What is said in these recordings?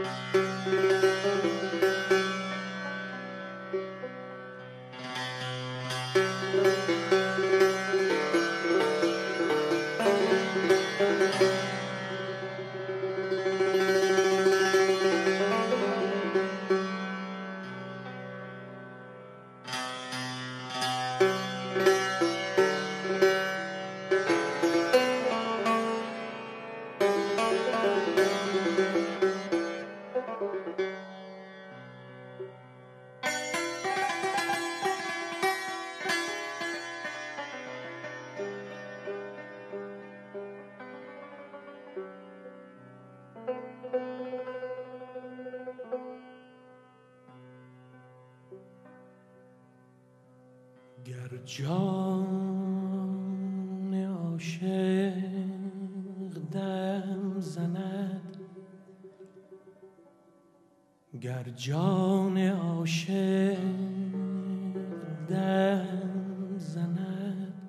گر جان عاشق دم زند، گر جان عاشق دم زند،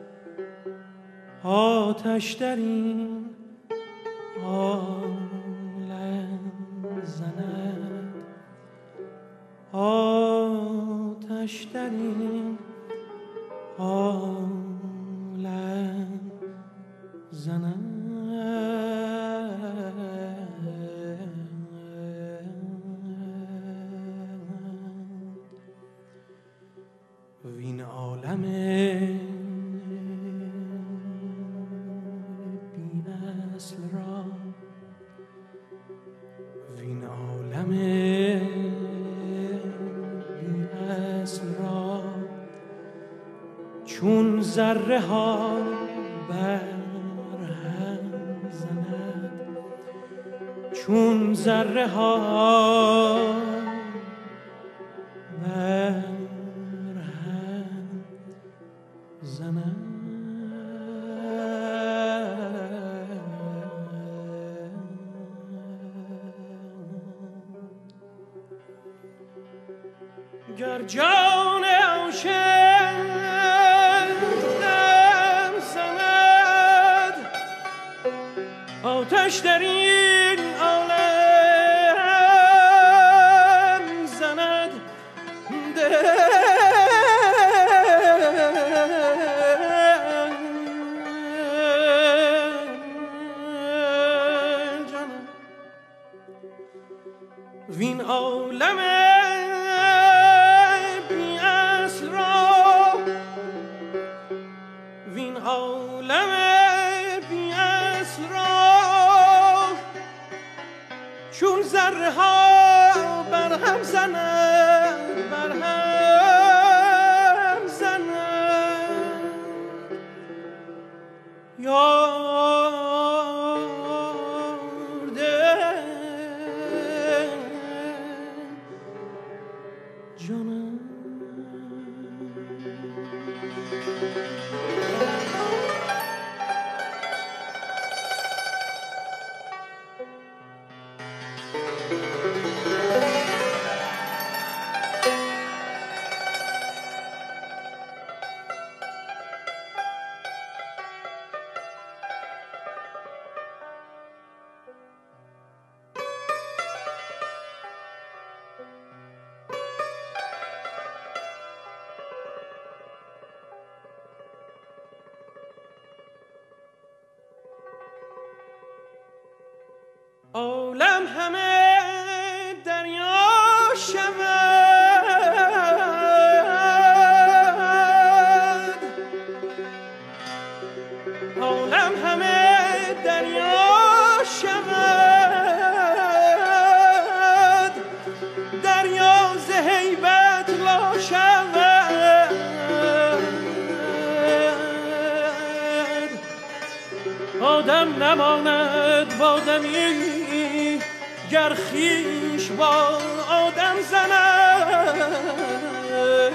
آتش در این عالم زند، آتش در این عالم زند. وین عالم بی اصل را، وین عالم بی اصل را، چون ذره ها بر هم زند، چون ذره ها بر هم زند. گر جان عاشق دم زند، آتش در این عالم زند، وین عالم بی اصل را، وین عالم بی اصل را، چون ذره ها بر هم زند، بر هم زند. جانم عالم همه دریا شود، عالم همه دریا شود، دریا ز هیبت لا شود، آدم نماند با آدمی گر خویش با آدم زند.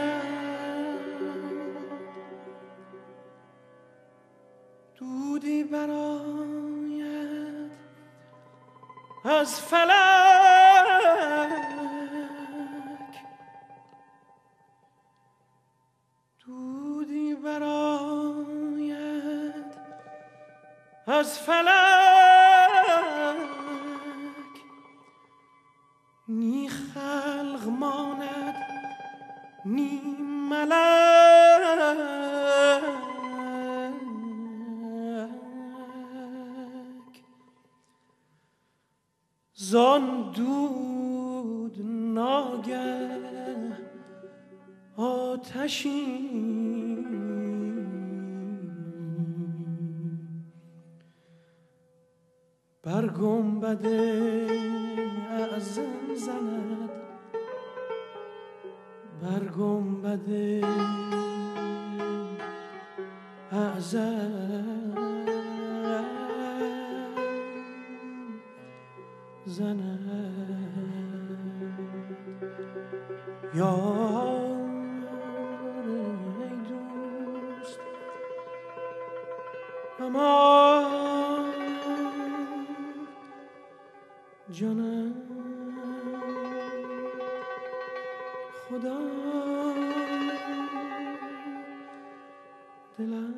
دودی برآید از فلک، دودی برآید از فلک، نیم ملک زان دود ناگه آتشی بر گنبد اعظم زند، بر گنبد اعظم زند. یار ای دوست امان جانم خدا دلم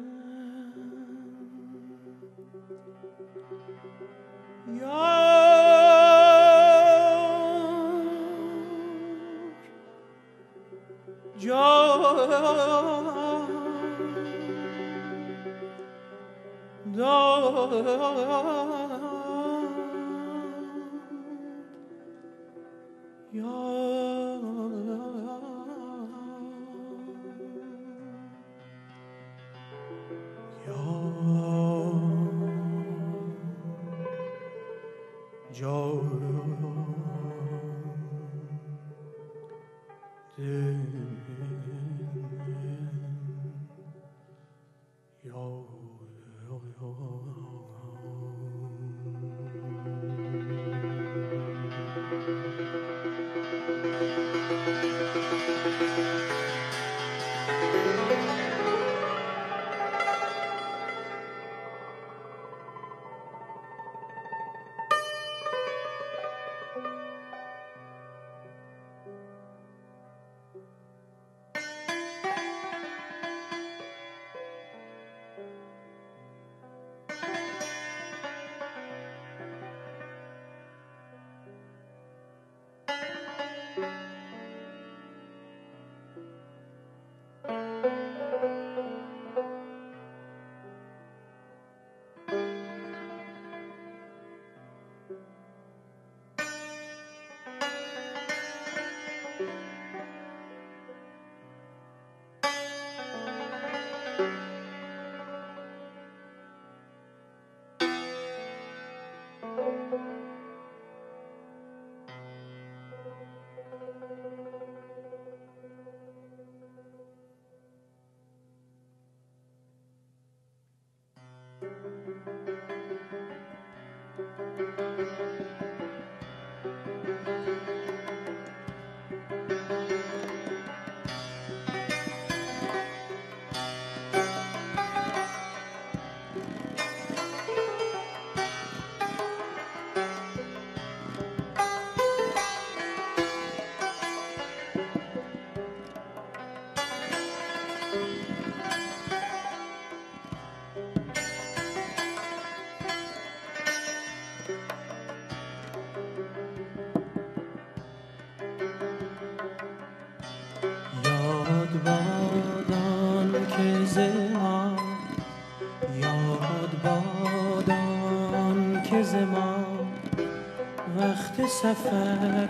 سفر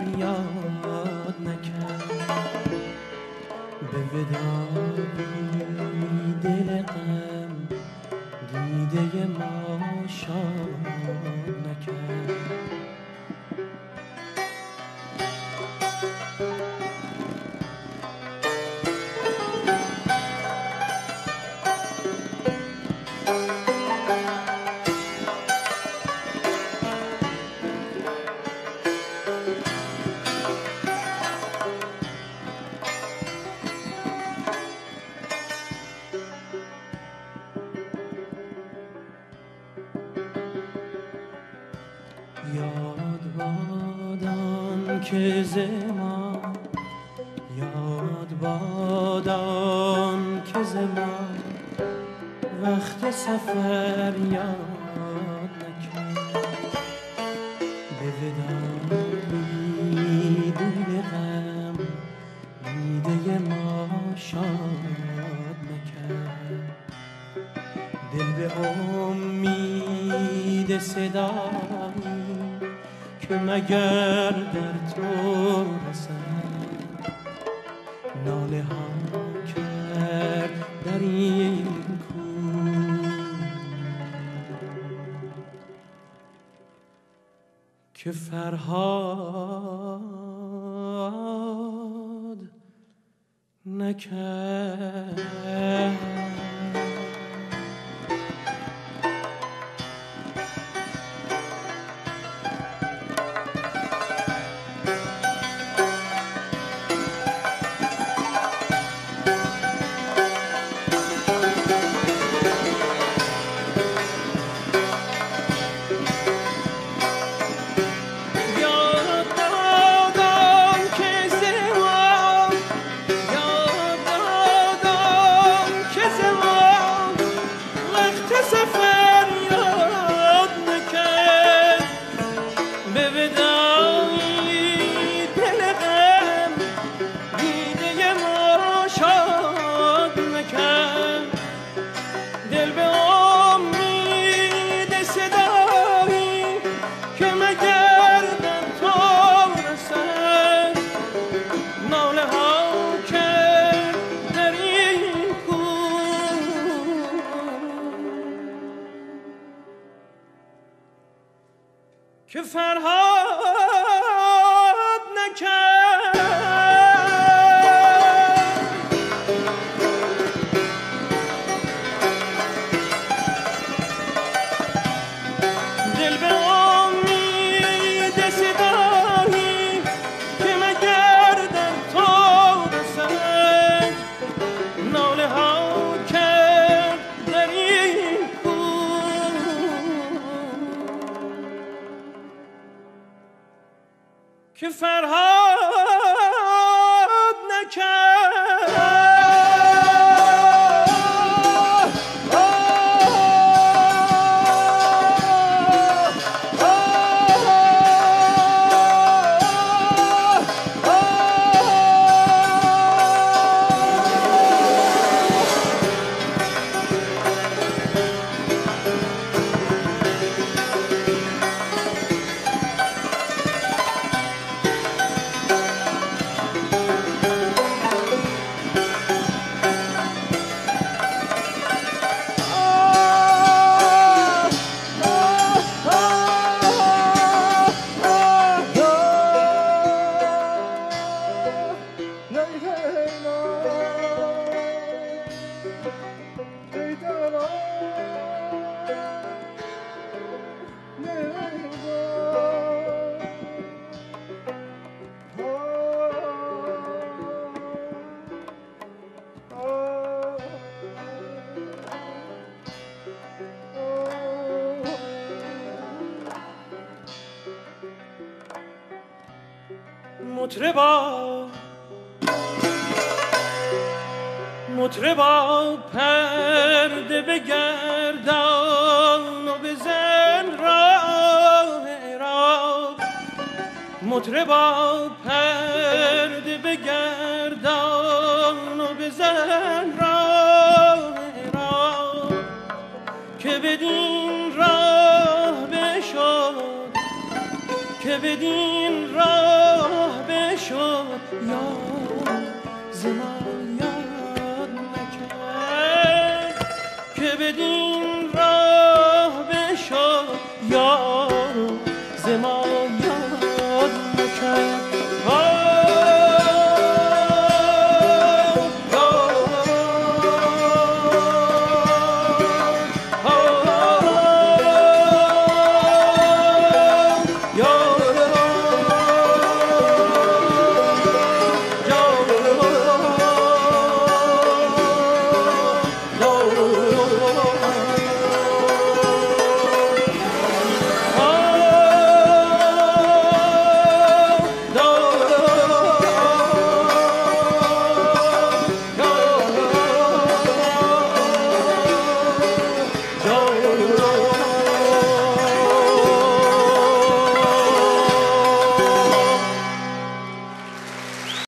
یاد نکرد، به وداعی دل غم دیده ما شاد نکرد. یاد بادان که ز ما، یاد بادان که ز ما وقت سفر یاد نکرد، به وداعی دل غم دیده ما امید صدایی که مگر در تو رسد، ناله ها کرد در این کوه که فرهاد نکرد. که فرهاد نکرد. دل به امید صدایی که مگر در تو رسد، ناله ها کرد در این که فرهاد نکرد. مطربا پرده بگردان و بزن راه را، مطربا پرده بگردان و بزن راه را، که بدین راه بشد، که بدین راه بشد یا زمان یاد نکرد، که بدین راه بشد یا